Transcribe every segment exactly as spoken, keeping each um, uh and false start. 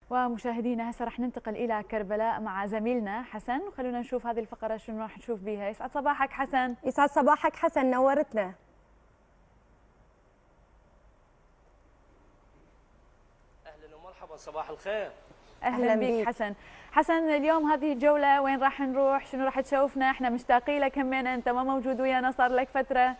ومشاهدينا هسه راح ننتقل الى كربلاء مع زميلنا حسن، وخلونا نشوف هذه الفقره شنو راح نشوف بيها. يسعد صباحك حسن. يسعد صباحك حسن، نورتنا. اهلا ومرحبا، صباح الخير. اهلا, أهلاً بك حسن. حسن اليوم هذه الجوله وين راح نروح؟ شنو راح تشوفنا؟ احنا مشتاقين لك همين، انت ما موجود ويانا صار لك فتره.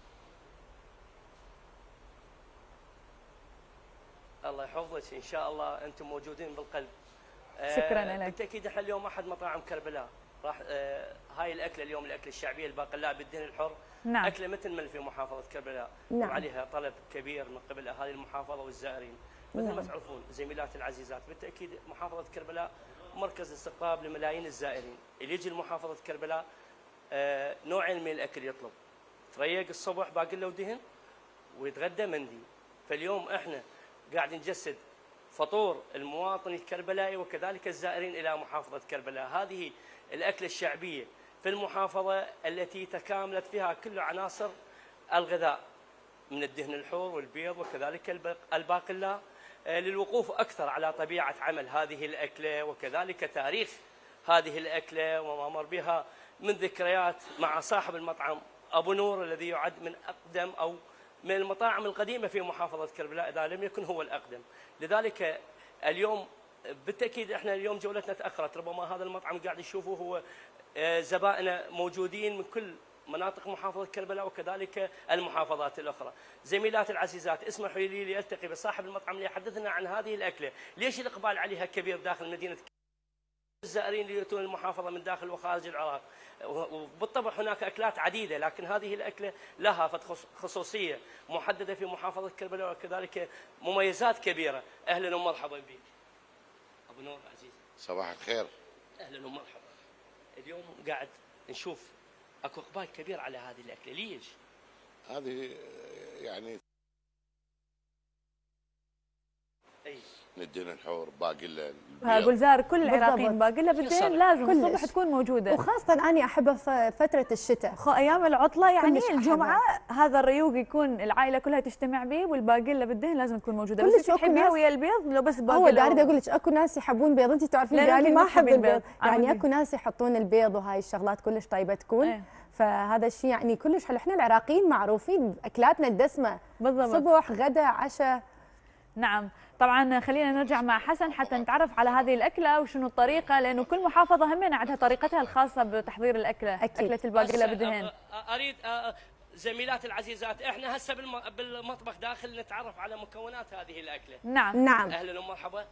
الله يحفظك، ان شاء الله انتم موجودين بالقلب. شكرا آه لك. بالتاكيد احنا اليوم احد مطاعم كربلاء راح آه هاي الاكله اليوم، الاكله الشعبيه الباقلاء بالدهن الحر. نعم. اكله مثل ما في محافظه كربلاء. نعم. وعليها طلب كبير من قبل اهالي المحافظه والزائرين. مثل نعم. ما تعرفون زميلاتي العزيزات، بالتاكيد محافظه كربلاء مركز استقطاب لملايين الزائرين. اللي يجي لمحافظه كربلاء آه نوعين من الاكل يطلب، تريق الصبح باقله ودهن، ويتغدى مندي. فاليوم احنا قاعد نجسد فطور المواطن الكربلائي وكذلك الزائرين الى محافظه كربلاء. هذه الاكله الشعبيه في المحافظه التي تكاملت فيها كل عناصر الغذاء من الدهن الحور والبيض وكذلك الباقلاء. للوقوف اكثر على طبيعه عمل هذه الاكله وكذلك تاريخ هذه الاكله وما مر بها من ذكريات مع صاحب المطعم ابو نور، الذي يعد من اقدم او من المطاعم القديمة في محافظة كربلاء إذا لم يكن هو الأقدم. لذلك اليوم بالتأكيد احنا اليوم جولتنا تأخرت، ربما هذا المطعم قاعد نشوفه هو زبائن موجودين من كل مناطق محافظة كربلاء وكذلك المحافظات الأخرى. زميلاتي العزيزات، اسمحوا لي لألتقي بصاحب المطعم ليحدثنا عن هذه الأكلة، ليش الإقبال عليها كبير داخل مدينة الزائرين اللي يأتون المحافظة من داخل وخارج العراق. وبالطبع هناك أكلات عديدة، لكن هذه الأكلة لها خصوصية محددة في محافظة كربلاء وكذلك مميزات كبيرة. أهلا ومرحبا بك أبو نور عزيز. صباح الخير. أهلا ومرحبا. اليوم قاعد نشوف أكو إقبال كبير على هذه الأكلة، ليش؟ هذه يعني أي من الدهن الحور، باقله، جلزار، كل العراقيين باقله بالدهن لازم الصبح تكون موجوده، وخاصه اني احبها في فتره الشتاء، ايام العطله يعني الجمعه هذا الريوق يكون العائله كلها تجتمع به، والباقله بالدهن لازم تكون موجوده. بس تحبيها ويا البيض لو بس باقله؟ هو داري اقول لك اكو ناس يحبون بيض، انت تعرفين يعني ما احب البيض، يعني اكو ناس يحطون البيض وهاي الشغلات كلش طيبه تكون. ايه. فهذا الشيء يعني كلش حلو. احنا العراقيين معروفين باكلاتنا الدسمه بالضبط، صبح غدا عشاء. نعم طبعا. خلينا نرجع مع حسن حتى نتعرف على هذه الاكله وشنو الطريقه، لانه كل محافظه همين عندها طريقتها الخاصه بتحضير الاكله. أكيد. اكله الباقله بالدهن. اريد زميلاتي العزيزات، احنا هسه بالمطبخ داخل نتعرف على مكونات هذه الاكله. نعم نعم. اهلا ومرحبا.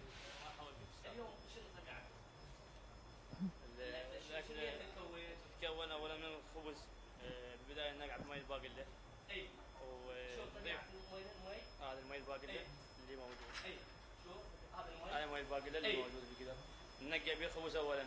تتكون اولا من الخبز، بالبدايه نقعد مي الباقله. اي. ونضيف هذا المي الباقله اللي موجود. اي. شوف هذا المي، هذا المي الباقله اللي موجود بكذا. ننقع به الخبز اولا.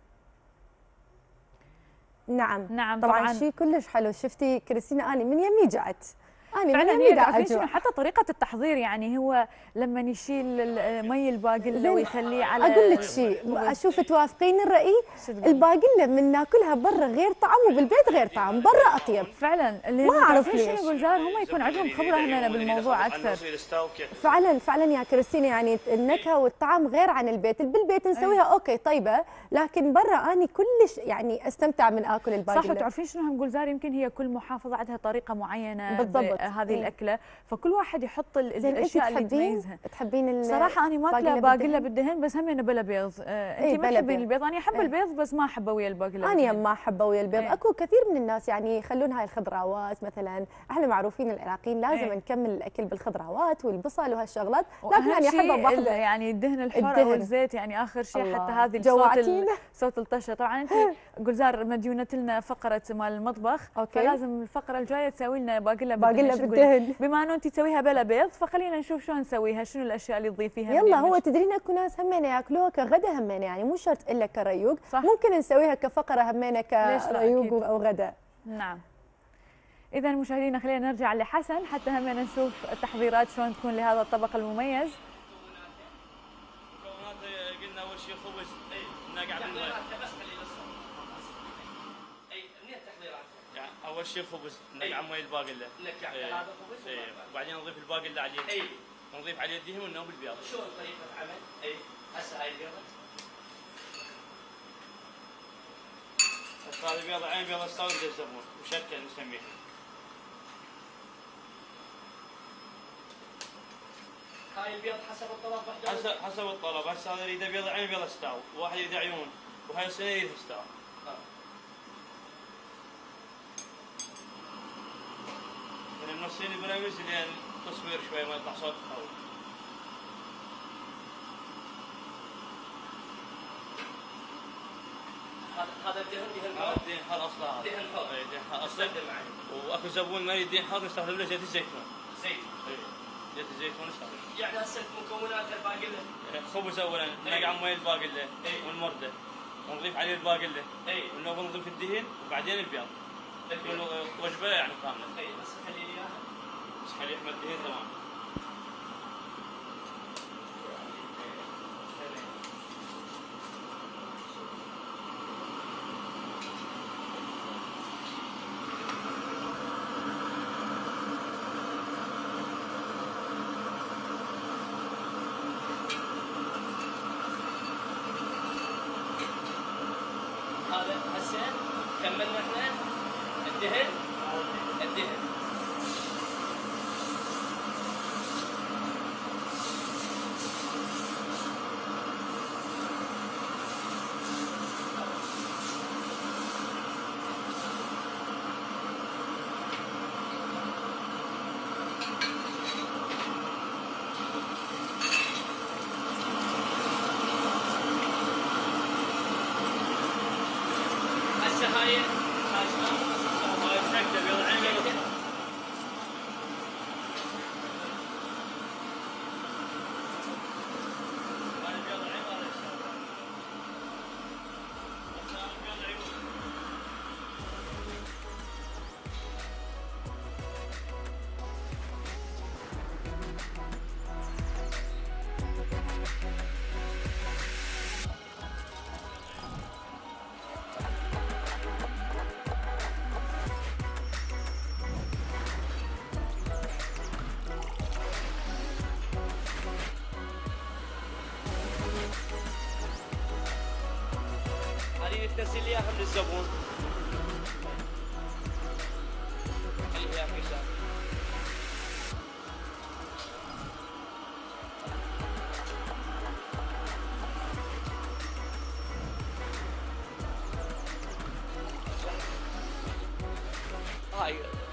نعم نعم طبعا, طبعاً شيء كلش حلو. شفتي كريستينا اني من يمي جعت، أنا فعلا هي تعرفين حتى طريقة التحضير، يعني هو لما يشيل مي الباقلة ويخليه على، أقول لك شيء أشوف توافقين الرأي، الباقلة من ناكلها برا غير طعم وبالبيت غير طعم، برا أطيب فعلا. اللي ما أعرف ليش جلزار هم يكون عندهم خبرة هنا بالموضوع أكثر. فعلا فعلا يا كريستينا، يعني النكهة والطعم غير عن البيت. بالبيت نسويها أوكي طيبة، لكن برا أني كلش يعني أستمتع من آكل الباقلة. صح. وتعرفين شنو هم جلزار، يمكن هي كل محافظة عندها طريقة معينة بالضبط هذه إيه؟ الأكلة، فكل واحد يحط الأشياء اللي تميزها. تحبين صراحة أنا ماكلة باقلة بالدهن، بس هم بلا بيض. آه أنت ما تحبين البيض؟ أنا أحب ايه؟ البيض بس ما أحبه ويا الباقلة. أنا ما أحبه ويا البيض. ايه؟ أكو كثير من الناس يعني يخلون هاي الخضروات مثلا، احنا معروفين العراقيين لازم ايه؟ نكمل الأكل بالخضروات والبصل وهالشغلات، لكن أنا أحبه باخذه يعني الدهن الحار أو الزيت، يعني آخر شيء حتى هذه صوت صوت الطشة. طبعا أنت جلزار مديونة لنا فقرة مال المطبخ، أوكي. فلازم الفقرة الجاية تسوي لنا باقلة باقلة بالدهن، بما انه انت تسويها بلا بيض، فخلينا نشوف شلون نسويها، شنو الاشياء اللي تضيفيها. يلا هو تدرين اكو ناس همينه ياكلوها كغدا همينه، يعني مو شرط الا كريوق، ممكن نسويها كفقره همينه كريوق او غدا. نعم. اذا مشاهدينا خلينا نرجع لحسن حتى همينه نشوف التحضيرات شلون تكون لهذا الطبق المميز. مكونات قلنا اول شيء خبز، اي نقع بالماء. اول شيء خبز نقع مي الباقله، نقع هذا خبز وبعدين نضيف الباقله عليه. اي. نضيف عليه الدهن والنوم بالبيض. شلون طريقه عمل؟ اي هذا بيض عين بيض استوى الزبون مشكل نسميه. هاي البيض حسب الطلب وحده؟ حسب حسب الطلب، هسه هذا يريد بيض عين بيض استوى، واحد يريد عيون، وهاي السنه يريد استوى. من النصين البرامج لان تصوير شوي ما يطلع صوت قوي. هذا الدهن دهن حار؟ هذا دهن حار اصلا هذا. دهن حار. اي دهن حار اصلا. واكو زبون ما يريد دهن حار نستخدم له زيت الزيتون. زيت. اي زيت الزيتون نستخدم. يعني هسه مكونات الباقله. خبز اولا نقع مي الباقله والمرده ونضيف عليه الباقله. اي ونضيف نضيف الدهن وبعدين البيض. تكون وجبه يعني كامله. اي بس خلي لي اياها. بس خلي احمد الدهن تمام. هذا هسه كملنا احنا الدهن الدهن هاي هاي شلون؟ هاي سكته بيض عين بيض استوى. هاي بيض عين وهذا استوى. هذا بيض عيون. هذه تنزل لي اياها من الزبون. خليها اياها في الشارع. هاي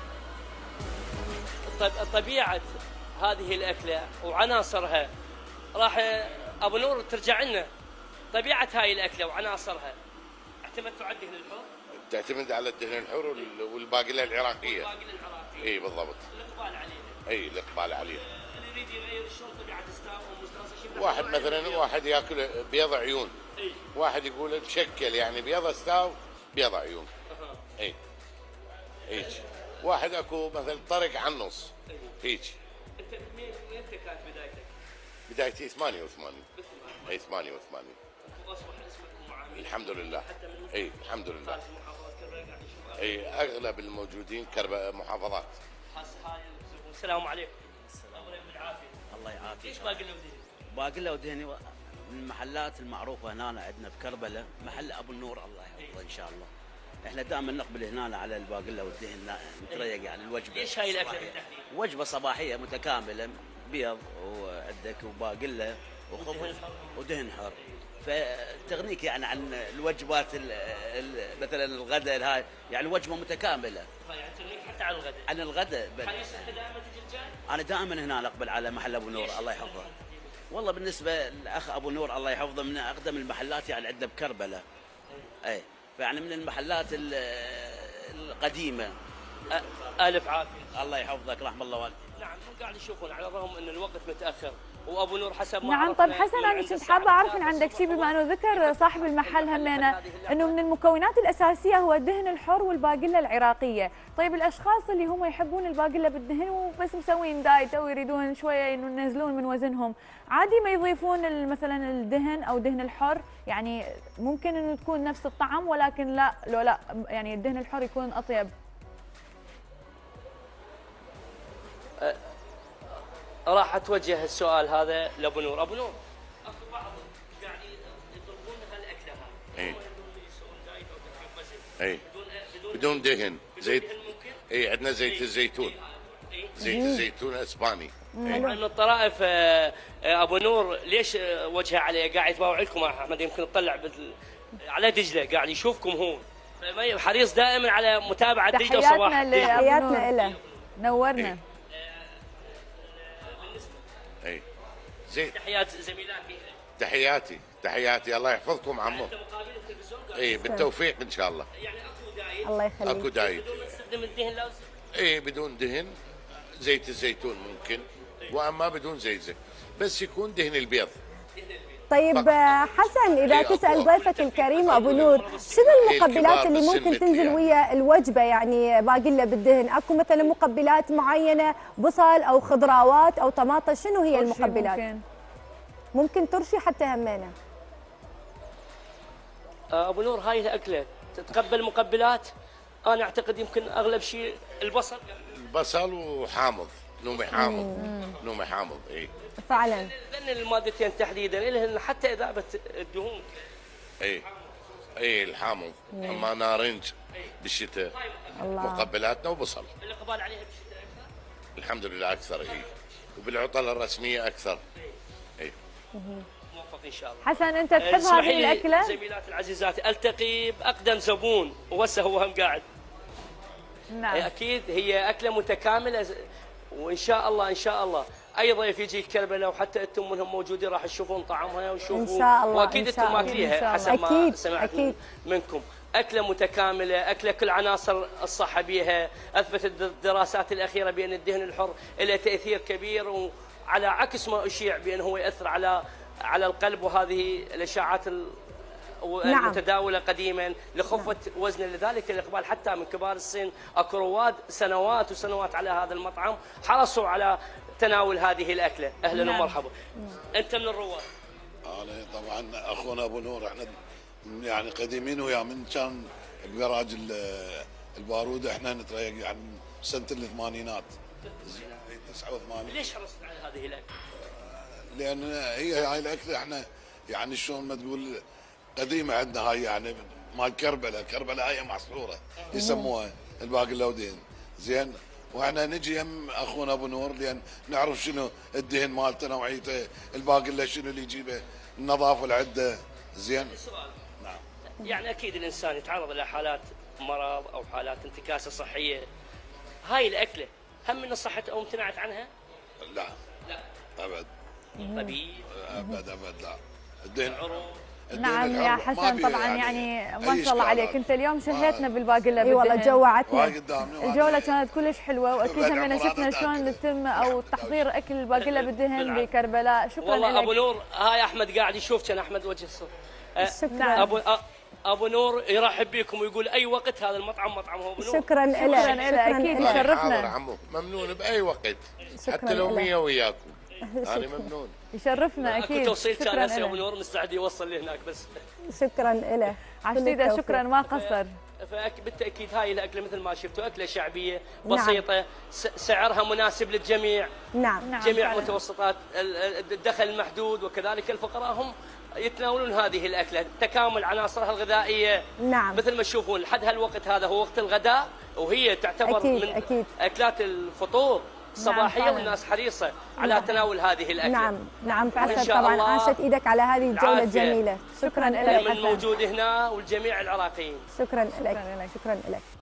طبيعة هذه الأكلة وعناصرها راح أبو نور ترجع لنا. طبيعة هاي الأكلة وعناصرها اعتمدت على الدهن الحر؟ تعتمد على الدهن الحر والباقله العراقيه. والباقله العراقيه. اي بالضبط. الإقبال عليها. اي الاقبال عليه. اللي يريد يغير شلون طبيعة استاء ومستانسة شيء. واحد مثلا واحد ياكل بيض عيون. اي. واحد يقول تشكل يعني بيض استاو بيض عيون. اها. اي. هيك. واحد اكو مثلا طرق على النص. هيك. انت من متى كانت بدايتك؟ بدايتي ثمانية وثمانين. اي ثمانية وثمانين. واصبح اسمك معامل. الحمد لله. حتى من اي الحمد لله. خارج محافظة كربلاء قاعد يشوف. اي اغلب الموجودين كرب محافظات. هسه هاي الزبون. السلام عليكم. السلام عليكم بالعافية. الله يعافيك. ايش باقي لنا ودهن؟ باقي له ودهني من المحلات المعروفه هنا عندنا بكربلاء محل ابو النور الله يحفظه ان شاء الله. احنا دائما نقبل هنا على الباقله والدهن نتريق يعني الوجبه. ايش هاي الاكله بالتحديد؟ وجبه صباحيه متكامله بيض وعندك وباقله وخبز ودهن حر. فتغنيك يعني عن الوجبات ال ال مثلا الغداء هاي يعني وجبه متكامله. يعني تغنيك حتى على الغداء. عن الغداء. حريص انت دائما تجي الجاي؟ انا دائما هنا اقبل على محل ابو نور الله يحفظه. والله بالنسبه للاخ ابو نور الله يحفظه من اقدم المحلات يعني عندنا بكربلاء. اي فيعني من المحلات القديمه. الف عافيه. الله يحفظك رحم الله والديك. نعم هم قاعد يشوفون على الرغم ان الوقت متاخر وابو نور حسب ما نعم. طيب حسن انا كنت حابه اعرف من عندك شيء بما انه ذكر صاحب المحل همينه انه من المكونات الاساسيه هو الدهن الحر والباقله العراقيه. طيب الاشخاص اللي هم يحبون الباقله بالدهن وبس مسوين دايت او يريدون شويه انه ينزلون من وزنهم عادي ما يضيفون مثلا الدهن او دهن الحر؟ يعني ممكن انه تكون نفس الطعم ولكن لا لو لا يعني الدهن الحر يكون اطيب. أه راح اتوجه السؤال هذا لابو نور. ابو نور اخو بعض قاعد يطلبون هالاكله هاي. اي. هم يسوون دايت او تخفيف وزن. اي بدون دهن. زيت. اي عندنا زيت الزيتون. زيت الزيتون اسباني. من الطرائف ابو نور ليش وجهه عليه قاعد يتباوع لكم احمد؟ يمكن تطلع على دجله قاعد يشوفكم هون، حريص دائما على متابعه دجله وصباح. تحياتنا له. نورنا. اي زين. تحيات زميلاتي. تحياتي تحياتي الله يحفظكم عمو. اي بالتوفيق ان شاء الله. يعني اكو دايت. الله يخليك. اكو دايت. بدون ما نستخدم الدهن لازم. اي بدون دهن. زيت الزيتون ممكن، واما بدون زيت زيت، بس يكون دهن البيض. طيب حسن، اذا تسال ضيفك الكريم ابو نور شنو المقبلات اللي ممكن تنزل ويا الوجبه، يعني باقله بالدهن؟ اكو مثلا مقبلات معينه، بصل او خضروات او طماطم، شنو هي المقبلات؟ ممكن, ممكن ترشي حتى همينه. ابو نور هاي الاكله تتقبل مقبلات؟ انا اعتقد يمكن اغلب شيء البصل. البصل وحامض، نومي حامض. نومي حامض. اي فعلا. لان المادتين تحديدا لهن حتى اذابه الدهون. اي اي الحامض. اما نارنج بالشتاء. مقبلاتنا وبصل. الاقبال عليها بالشتاء اكثر؟ الحمد لله اكثر. اي وبالعطل الرسميه اكثر. اي موفق ان شاء الله. حسن انت تحب هذه الاكله؟ زميلاتي العزيزات التقي باقدم زبون وهسه هو هم قاعد. نعم. اكيد هي اكله متكامله، وان شاء الله ان شاء الله اي ضيف يجي كربلاء وحتى انتم منهم موجودين راح تشوفون طعمها وتشوفوا ان شاء الله. واكيد انتم ماكليها حسب ما أكيد. سمعت أكيد. منكم. اكله متكامله، اكله كل عناصر الصحه بها، اثبتت الدراسات الاخيره بان الدهن الحر له تاثير كبير، وعلى عكس ما اشيع بانه هو ياثر على على القلب، وهذه الاشاعات المتداوله قديما لخفه وزنه. لذلك الاقبال حتى من كبار السن، اكو رواد سنوات وسنوات على هذا المطعم حرصوا على تناول هذه الاكله. اهلا نعم. ومرحبا. انت من الرواد؟ انا طبعا اخونا ابو نور، احنا يعني قديمين وياه من كان بجراج البارود، احنا نتريق يعني سنه الثمانينات تسعة وثمانين. ليش حرصت على هذه الاكله؟ لان هي هاي الاكله احنا يعني شلون ما تقول قديمه عندنا، هاي يعني مال كربلاء. كربلاء هاي محصوره يسموها الباقله ودهن. زين، واحنا نجي هم اخونا ابو نور لان نعرف شنو الدهن مالته، نوعيته، الباقله شنو اللي يجيبه، النظافه العده. زين. سؤال. نعم. يعني اكيد الانسان يتعرض الى حالات مرض او حالات انتكاسه صحيه. هاي الاكله هم من صحته او امتنعت عنها؟ لا. لا. ابد. طبيب. ابد ابد لا. الدهن. نعم يا حسن طبعا يعني, يعني ما شاء الله عليك، انت اليوم شهيتنا بالباقله. اي والله جوعتنا. الجوله كانت كلش حلوه، واكيد هم شفنا شلون يتم او تحضير اكل الباقله بالدهن بكربلاء. شكرا والله لك. ابو نور هاي احمد قاعد يشوف، كان احمد وجه الصوت. شكرا. ابو ابو نور يرحب بكم ويقول اي وقت هذا المطعم مطعم ابو نور. شكرا لك. شكرا لك اكيد يشرفنا. عمو ممنون باي وقت، حتى لو مية وياكم. انا ممنون. يشرفنا اكيد. اكو توصيل كان هسه ابو نور مستعد يوصل لهناك بس. شكرا له. عشيده شكرا ما قصر. فبالتاكيد هاي الاكله مثل ما شفتوا اكله شعبيه بسيطه. نعم. سعرها مناسب للجميع. نعم. جميع نعم. متوسطات الدخل المحدود وكذلك الفقراء هم يتناولون هذه الاكله، تكامل عناصرها الغذائيه. نعم. مثل ما تشوفون لحد هالوقت هذا هو وقت الغداء، وهي تعتبر أكيد من أكيد. اكلات الفطور الصباحيه. نعم. والناس حريصه على نعم. تناول هذه الاكله. نعم نعم فعلا. طبعا عاشت ايدك على هذه الجوله الجميله. شكرا لك من موجود هنا والجميع العراقيين. شكرا لك. شكرا لك.